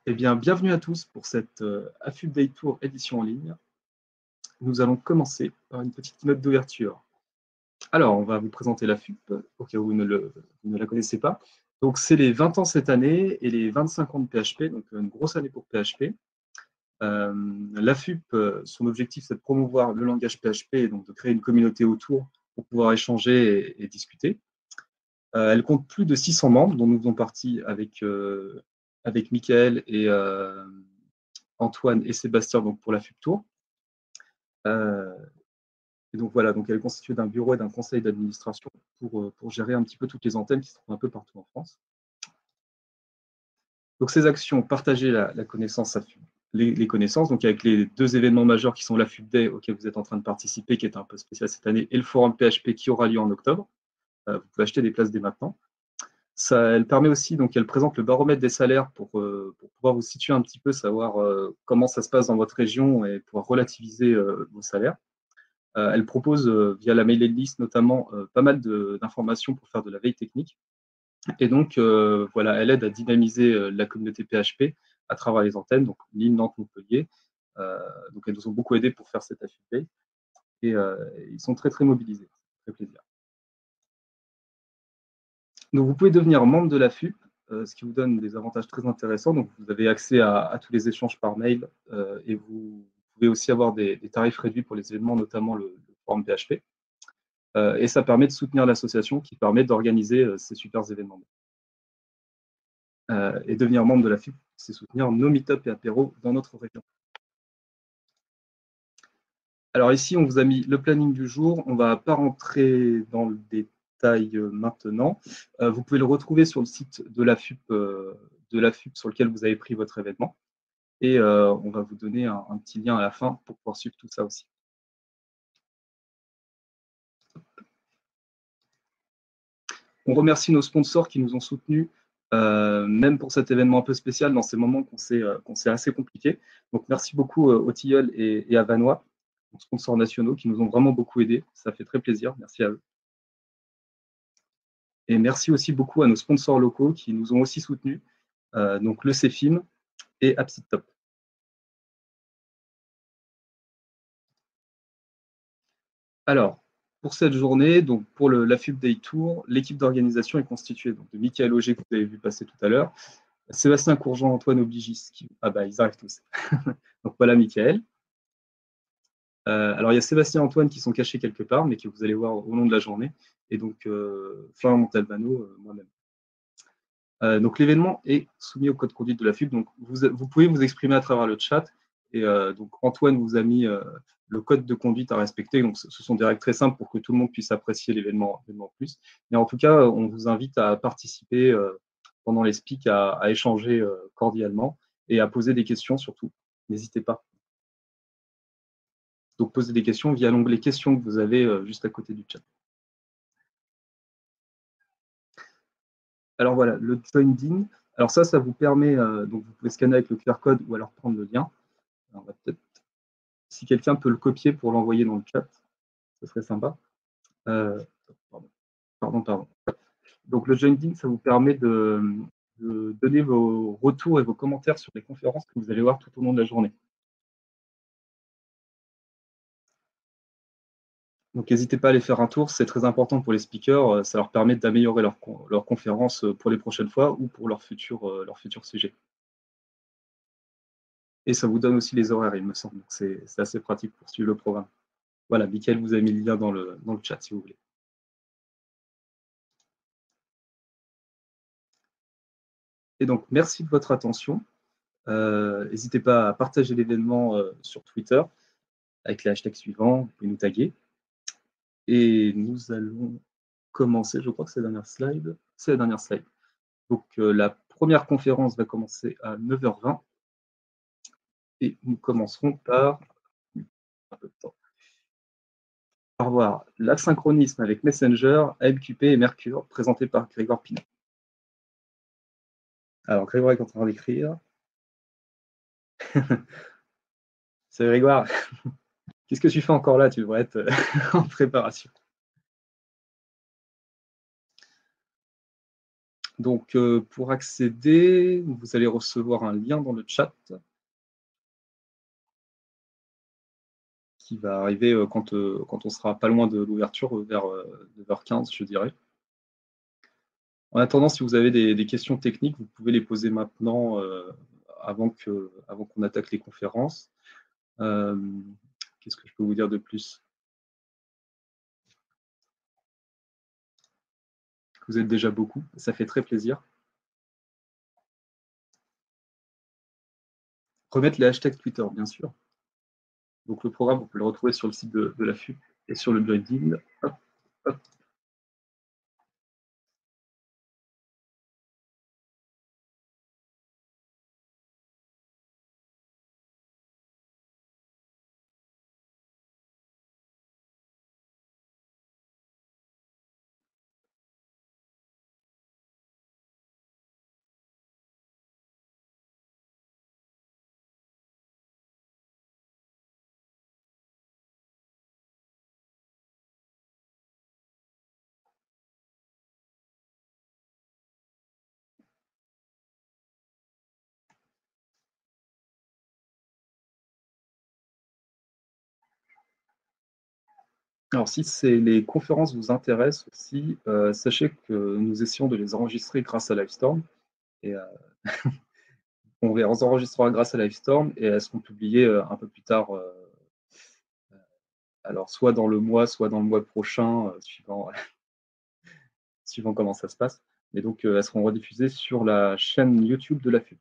Eh bien, bienvenue à tous pour cette AFUB Day Tour édition en ligne. Nous allons commencer par une petite note d'ouverture. Alors, on va vous présenter l'AFUB, au cas où vous ne la connaissez pas. Donc, c'est les 20 ans cette année et les 25 ans de PHP, donc une grosse année pour PHP. L'AFUB, son objectif, c'est de promouvoir le langage PHP et donc de créer une communauté autour pour pouvoir échanger et discuter. Elle compte plus de 600 membres, dont nous faisons partie avec Michael et Antoine et Sébastien donc pour l'AFUB Tour. Et donc voilà, donc elle est constituée d'un bureau et d'un conseil d'administration pour gérer un petit peu toutes les antennes qui se trouvent un peu partout en France. Donc ces actions, partager la connaissance AFUB, les connaissances, donc avec les deux événements majeurs qui sont l'AFUB Day auquel vous êtes en train de participer, qui est un peu spécial cette année, et le forum PHP qui aura lieu en octobre. Vous pouvez acheter des places dès maintenant. Elle permet aussi, donc elle présente le baromètre des salaires pour pouvoir vous situer un petit peu, savoir comment ça se passe dans votre région et pouvoir relativiser vos salaires. Elle propose, via la mailing list notamment, pas mal d'informations pour faire de la veille technique. Et donc, voilà, elle aide à dynamiser la communauté PHP à travers les antennes, donc Lille, Nantes, Montpellier. Donc, elles nous ont beaucoup aidés pour faire cette AFUB Day. Et ils sont très, très mobilisés. Ça fait plaisir. Donc, vous pouvez devenir membre de l'AFUB, ce qui vous donne des avantages très intéressants. Donc, vous avez accès à tous les échanges par mail et vous pouvez aussi avoir des tarifs réduits pour les événements, notamment le forum PHP. Et ça permet de soutenir l'association qui permet d'organiser ces super événements. Et devenir membre de l'AFUB, c'est soutenir nos meet-up et apéros dans notre région. Alors ici, on vous a mis le planning du jour. On ne va pas rentrer dans le détail maintenant. Vous pouvez le retrouver sur le site de l'AFUB sur lequel vous avez pris votre événement. Et on va vous donner un petit lien à la fin pour pouvoir suivre tout ça aussi. On remercie nos sponsors qui nous ont soutenus, même pour cet événement un peu spécial, dans ces moments qu'on sait assez compliqués. Donc merci beaucoup aux Tilleuls et à Vanois, nos sponsors nationaux, qui nous ont vraiment beaucoup aidés. Ça fait très plaisir. Merci à eux. Et merci aussi beaucoup à nos sponsors locaux qui nous ont aussi soutenus, donc le CEFIM et AppSitTop. Alors, pour cette journée, donc pour l'AFUB Day Tour, l'équipe d'organisation est constituée donc, de Michael Auger, que vous avez vu passer tout à l'heure, Sébastien Courgeon, Antoine Obligis. Ah bah, ils arrivent tous. Donc voilà Michael. Alors il y a Sébastien et Antoine qui sont cachés quelque part, mais que vous allez voir au long de la journée. Et donc Florian Montalbano, moi-même. Donc l'événement est soumis au code de conduite de la FUB. Donc vous pouvez vous exprimer à travers le chat. Et donc Antoine vous a mis le code de conduite à respecter. Donc ce sont des règles très simples pour que tout le monde puisse apprécier l'événement en plus. Mais en tout cas, on vous invite à participer pendant les speaks, à échanger cordialement et à poser des questions surtout. N'hésitez pas. Donc posez des questions via l'onglet questions que vous avez juste à côté du chat. Alors voilà, le join-in. Alors ça vous permet, donc vous pouvez scanner avec le QR code ou alors prendre le lien. Alors, on va peut-être, si quelqu'un peut le copier pour l'envoyer dans le chat, ce serait sympa. Pardon. Donc le join-in, ça vous permet de donner vos retours et vos commentaires sur les conférences que vous allez voir tout au long de la journée. Donc n'hésitez pas à aller faire un tour, c'est très important pour les speakers, ça leur permet d'améliorer leur conférence pour les prochaines fois ou pour leur futur sujet. Et ça vous donne aussi les horaires, il me semble. C'est assez pratique pour suivre le programme. Voilà, Mickaël vous a mis le lien dans le chat si vous voulez. Et donc, merci de votre attention. N'hésitez pas à partager l'événement sur Twitter avec les hashtags suivants, vous pouvez nous taguer. Et nous allons commencer, je crois que c'est la dernière slide. C'est la dernière slide. Donc, la première conférence va commencer à 9h20. Et nous commencerons par un peu de temps. Au revoir. L'asynchronisme avec Messenger, AMQP et Mercure, présenté par Grégoire Pinot. Alors, Grégoire est en train d'écrire. C'est Grégoire. Qu'est-ce que tu fais encore là? Tu devrais être en préparation. Donc, pour accéder, vous allez recevoir un lien dans le chat qui va arriver quand on sera pas loin de l'ouverture, vers 9h15, je dirais. En attendant, si vous avez des questions techniques, vous pouvez les poser maintenant, avant qu'on attaque les conférences. Qu'est-ce que je peux vous dire de plus? Vous êtes déjà beaucoup, ça fait très plaisir. Remettre les hashtags Twitter, bien sûr. Donc le programme, vous pouvez le retrouver sur le site de la FUP et sur le Join Guild. Hop, hop. Alors, si les conférences vous intéressent aussi, sachez que nous essayons de les enregistrer grâce à Livestorm. Et on les enregistrera grâce à Livestorm et elles seront publiées un peu plus tard. Alors, soit dans le mois prochain, suivant comment ça se passe. Mais donc, elles seront rediffusées sur la chaîne YouTube de la FUP.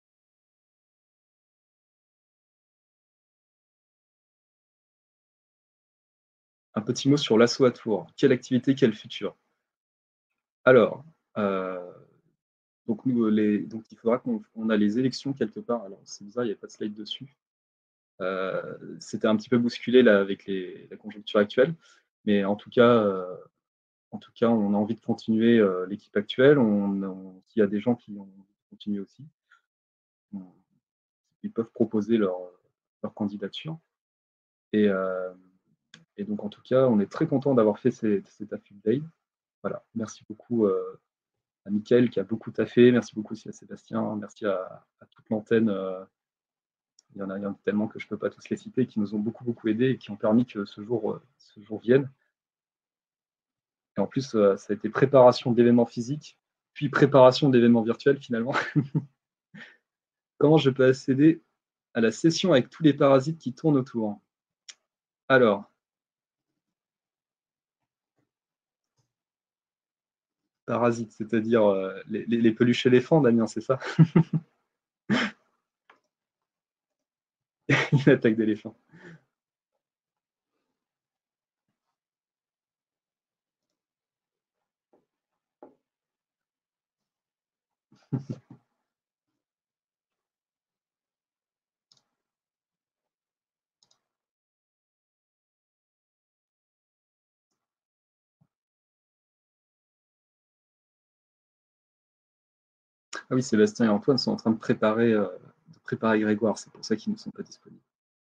Un petit mot sur l'assaut à Tours. Quelle activité, quel futur? Alors, donc il faudra qu'on a les élections quelque part. Alors, c'est bizarre, il n'y a pas de slide dessus. C'était un petit peu bousculé là avec la conjoncture actuelle. Mais en tout cas, on a envie de continuer l'équipe actuelle. S'il y a des gens qui ont envie de continuer aussi, ils peuvent proposer leur candidature. Et donc, en tout cas, on est très content d'avoir fait cet AFUP Day. Voilà. Merci beaucoup à Mickaël qui a beaucoup taffé. Merci beaucoup aussi à Sébastien. Merci à toute l'antenne. Il y en a tellement que je ne peux pas tous les citer, qui nous ont beaucoup, beaucoup aidés et qui ont permis que ce jour vienne. Et en plus, ça a été préparation d'événements physiques, puis préparation d'événements virtuels finalement. Comment je peux accéder à la session avec tous les parasites qui tournent autour? Alors, parasites, c'est-à-dire les peluches éléphants, Damien, c'est ça? Une attaque d'éléphant. Ah oui, Sébastien et Antoine sont en train de préparer Grégoire, c'est pour ça qu'ils ne sont pas disponibles.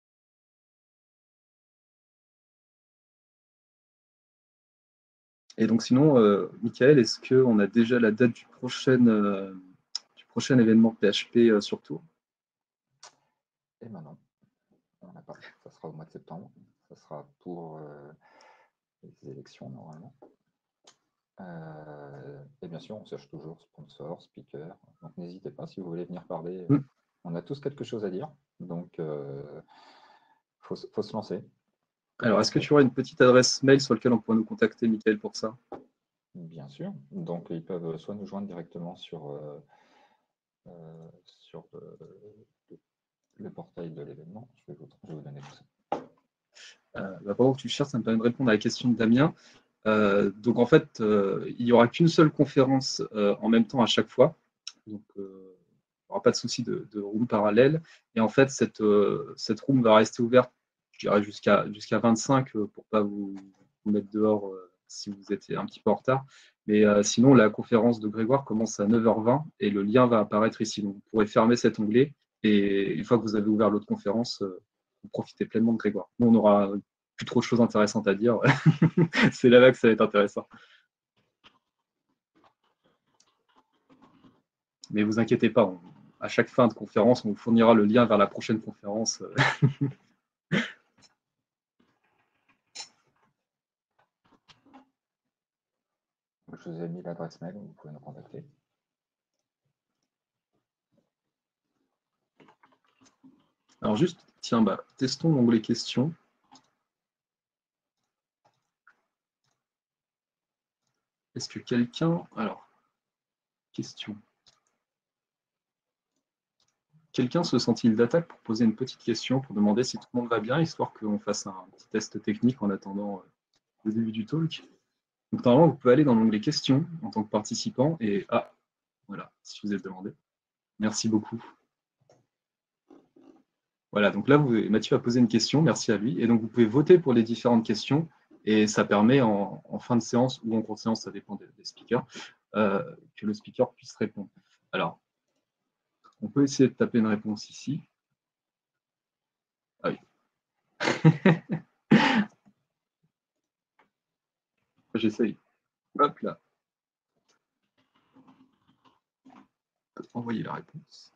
Et donc sinon, Michael, est-ce qu'on a déjà la date du prochain événement PHP sur Tours? Eh ben non, on n'a pas. Ça sera au mois de septembre. Ça sera pour les élections normalement. Et bien sûr, on cherche toujours sponsors, speakers. Donc n'hésitez pas si vous voulez venir parler. On a tous quelque chose à dire. Donc faut se lancer. Alors, est-ce que tu aurais une petite adresse mail sur laquelle on pourrait nous contacter, Michael, pour ça? Bien sûr. Donc ils peuvent soit nous joindre directement sur le portail de l'événement. Je vais vous donner tout ça. Pendant que tu cherches, ça me permet de répondre à la question de Damien. Donc en fait, il n'y aura qu'une seule conférence en même temps à chaque fois. Donc il n'y aura pas de souci de room parallèle. Et en fait, cette room va rester ouverte, je dirais, jusqu'à 25 pour ne pas vous mettre dehors si vous étiez un petit peu en retard. Mais sinon, la conférence de Grégoire commence à 9h20 et le lien va apparaître ici. Donc vous pourrez fermer cet onglet et une fois que vous avez ouvert l'autre conférence, vous profitez pleinement de Grégoire. Nous, on aura plus trop de choses intéressantes à dire. C'est là-bas que ça va être intéressant. Mais vous inquiétez pas, à chaque fin de conférence, on vous fournira le lien vers la prochaine conférence. Je vous ai mis l'adresse mail, vous pouvez nous contacter. Alors juste, tiens, testons l'onglet questions. Est-ce que quelqu'un... Alors, question. Quelqu'un se sent-il d'attaque pour poser une petite question, pour demander si tout le monde va bien, histoire qu'on fasse un petit test technique en attendant le début du talk. Donc normalement, vous pouvez aller dans l'onglet questions en tant que participant et voilà, si vous êtes demandé. Merci beaucoup. Voilà, donc là, Mathieu a posé une question, merci à lui. Et donc, vous pouvez voter pour les différentes questions et ça permet en fin de séance ou en cours de séance, ça dépend des speakers, que le speaker puisse répondre. Alors, on peut essayer de taper une réponse ici. Ah oui. J'essaye. Hop là. Envoyer la réponse.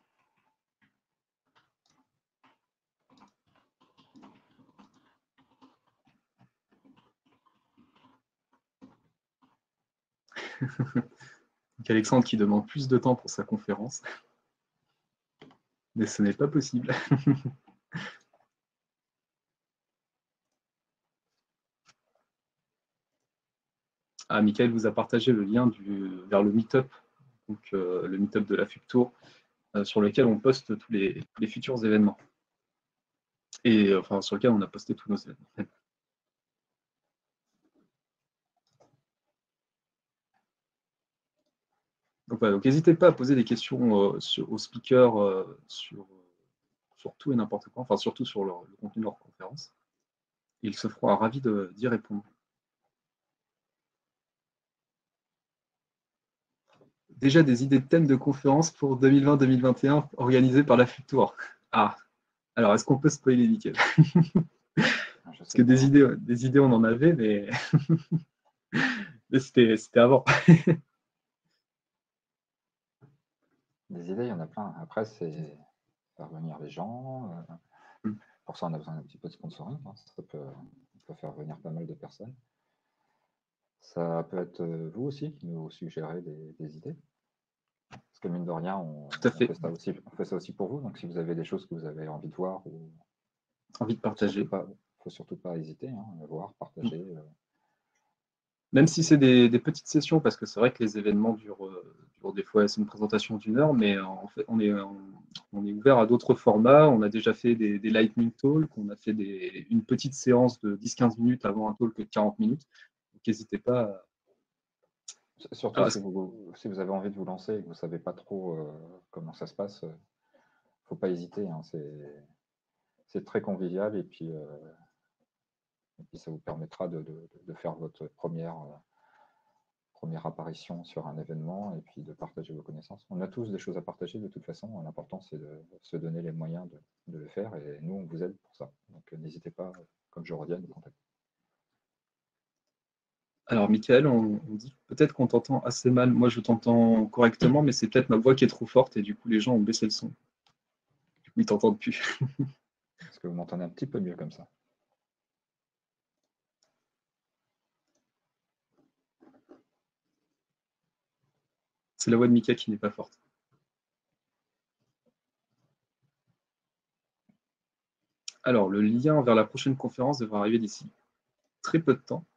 Donc Alexandre qui demande plus de temps pour sa conférence. Mais ce n'est pas possible. Ah, Michael vous a partagé le lien vers le Meetup, donc le Meetup de la FUBTour, sur lequel on poste tous les futurs événements. Et enfin, sur lequel on a posté tous nos événements. Donc voilà, donc n'hésitez pas à poser des questions aux speakers sur tout et n'importe quoi, enfin surtout sur le contenu de leur conférence. Ils se feront ravis d'y répondre. Déjà des idées de thèmes de conférences pour 2020-2021 organisées par la FUBTour. Ah, alors est-ce qu'on peut spoiler, Nickel? Parce que des idées, on en avait, mais, mais c'était avant. Des idées, il y en a plein. Après, c'est faire venir les gens. Pour ça, on a besoin d'un petit peu de sponsoring. Hein. Ça peut faire venir pas mal de personnes. Ça peut être vous aussi qui nous suggérez des idées. Parce que mine de rien, on fait ça aussi pour vous. Donc si vous avez des choses que vous avez envie de voir ou envie de partager, il ne faut surtout pas hésiter à voir, partager. Même si c'est des petites sessions, parce que c'est vrai que les événements durent des fois, c'est une présentation d'1 heure, mais en fait, on est ouvert à d'autres formats. On a déjà fait des lightning talks, on a fait une petite séance de 10-15 minutes avant un talk de 40 minutes. Donc n'hésitez pas. Surtout si vous avez envie de vous lancer et que vous ne savez pas trop comment ça se passe, il ne faut pas hésiter. Hein. C'est très convivial et puis ça vous permettra de faire votre première apparition sur un événement et puis de partager vos connaissances. On a tous des choses à partager de toute façon. L'important, c'est de se donner les moyens de le faire et nous, on vous aide pour ça. Donc, n'hésitez pas, comme je redis, à nous contacter. Alors, Michael, on dit peut-être qu'on t'entend assez mal. Moi, je t'entends correctement, mais c'est peut-être ma voix qui est trop forte et du coup, les gens ont baissé le son. Du coup, ils t'entendent plus. Est-ce que vous m'entendez un petit peu mieux comme ça? C'est la voix de Mika qui n'est pas forte. Alors, le lien vers la prochaine conférence devrait arriver d'ici très peu de temps.